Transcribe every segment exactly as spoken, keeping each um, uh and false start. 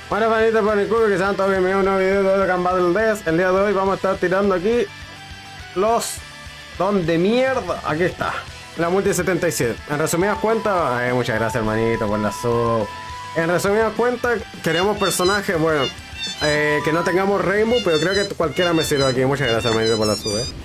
Bueno, panita por el culo, que sean todos bienvenidos a un nuevo video de Can Battle Death. El día de hoy vamos a estar tirando aquí los don de mierda. Aquí está, la multi setenta y siete. En resumidas cuentas, eh, muchas gracias hermanito por la sub. En resumidas cuentas, queremos personajes, bueno, eh, que no tengamos Rainbow, pero creo que cualquiera me sirve aquí. Muchas gracias hermanito por la sub, eh.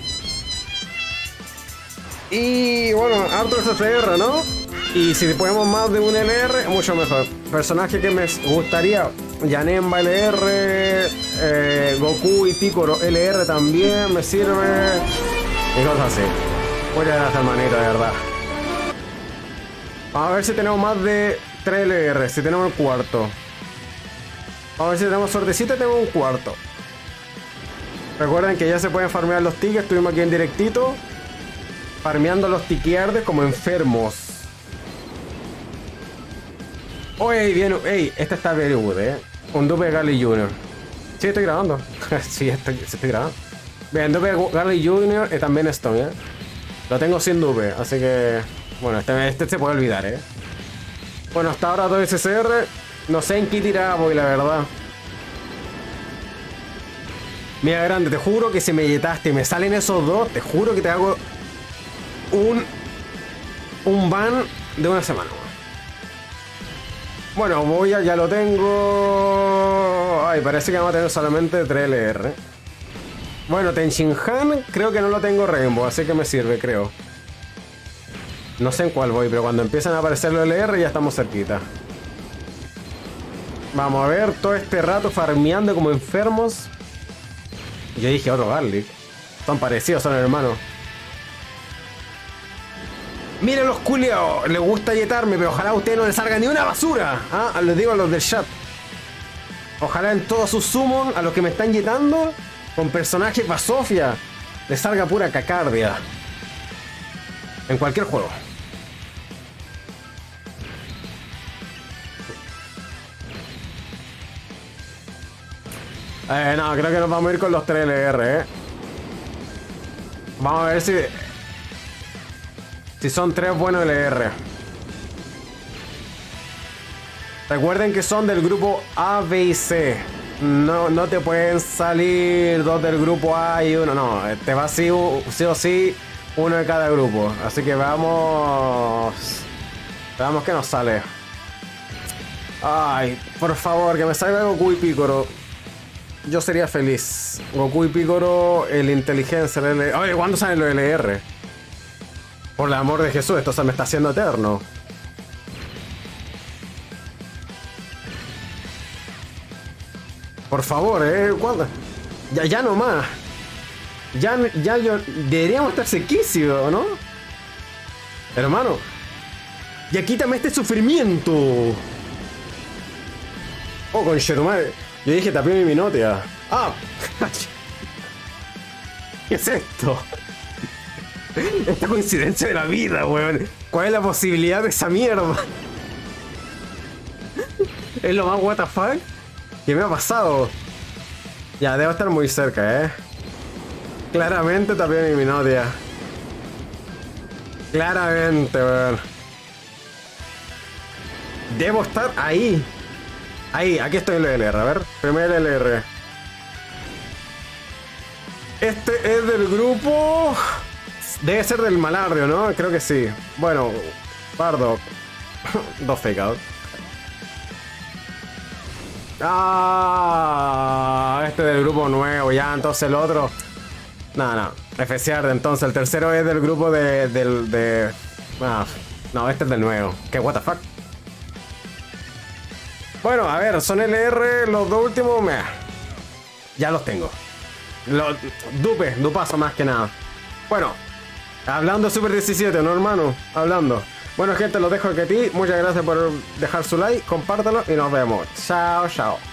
Y bueno, harto S C R, ¿no? Y si podemos más de un L R, mucho mejor. Personaje que me gustaría, Janemba L R, eh, Goku y Piccolo L R también me sirve. Y cosas así. Muchas gracias hermanito, de verdad. Vamos a ver si tenemos más de tres L R, si tenemos el cuarto. Vamos a ver si tenemos suertecita y tenemos un cuarto. Recuerden que ya se pueden farmear los tickets, estuvimos aquí en directito. Farmeando los tiqueardes como enfermos. Oye, bien, ey, este está very good, eh. Un dupe de Garlic junior Sí, estoy grabando. sí, estoy, sí, estoy grabando. Bien, dupe de Garlic junior y también Stone, eh. Lo tengo sin dupe, así que... Bueno, este, este se puede olvidar, eh. Bueno, hasta ahora todo S C R. No sé en qué tirar voy, la verdad. Mira, grande, te juro que si me yetaste y me salen esos dos, te juro que te hago... Un... Un ban de una semana. Bueno, voy a, ya lo tengo. Ay, parece que vamos a tener solamente tres L R. Bueno, Tenshinhan creo que no lo tengo Rainbow, así que me sirve, creo. No sé en cuál voy, pero cuando empiezan a aparecer los L R ya estamos cerquita. Vamos a ver, todo este rato farmeando como enfermos. Yo dije otro Garlic. Son parecidos, son hermanos. Miren los culiados, les gusta yetarme, pero ojalá a ustedes no les salga ni una basura. ¿Ah? Les digo a los del chat. Ojalá en todos sus summons, a los que me están yetando, con personajes basofia, les salga pura cacardia. En cualquier juego. Eh, no, creo que nos vamos a ir con los tres L R, eh. Vamos a ver si... Si son tres buenos L R. Recuerden que son del grupo A, B y C. No, no te pueden salir dos del grupo A y uno. No, te va sí, sí o sí uno de cada grupo. Así que veamos. Veamos qué nos sale. Ay, por favor, que me salga Goku y Piccolo. Yo sería feliz. Goku y Piccolo, el inteligencia, el L R. Oye, ¿cuándo salen los L R? Por el amor de Jesús, esto se me está haciendo eterno. Por favor, eh. ¿Cuándo? Ya, ya no más. Ya, ya yo. Deberíamos estar sequísimos, ¿no? Hermano. Ya quítame este sufrimiento. Oh, conchetumare. Yo dije tapé mi minotea. Ah. ¿Qué es esto? Esta coincidencia de la vida, weón. ¿Cuál es la posibilidad de esa mierda? Es lo más what the fuck que me ha pasado. Ya, debo estar muy cerca, eh. Claramente tapé mi minotia. Claramente, weón. Debo estar ahí. Ahí, aquí estoy en el L R, a ver. Primer L R. Este es del grupo... Debe ser del Malardio, ¿no? Creo que sí. Bueno, Bardock. Dos fake out. Ah, este es del grupo nuevo, ya, entonces el otro. No, no. F C R, entonces el tercero es del grupo de. del. de. Ah, no, este es del nuevo. ¿Qué what the fuck? Bueno, a ver, son L R, los dos últimos. Meh, ya los tengo. Los, dupe, dupazo más que nada. Bueno. Hablando Super diecisiete, ¿no, hermano? Hablando. Bueno, gente, los dejo aquí a ti. Muchas gracias por dejar su like, compártalo y nos vemos. Chao, chao.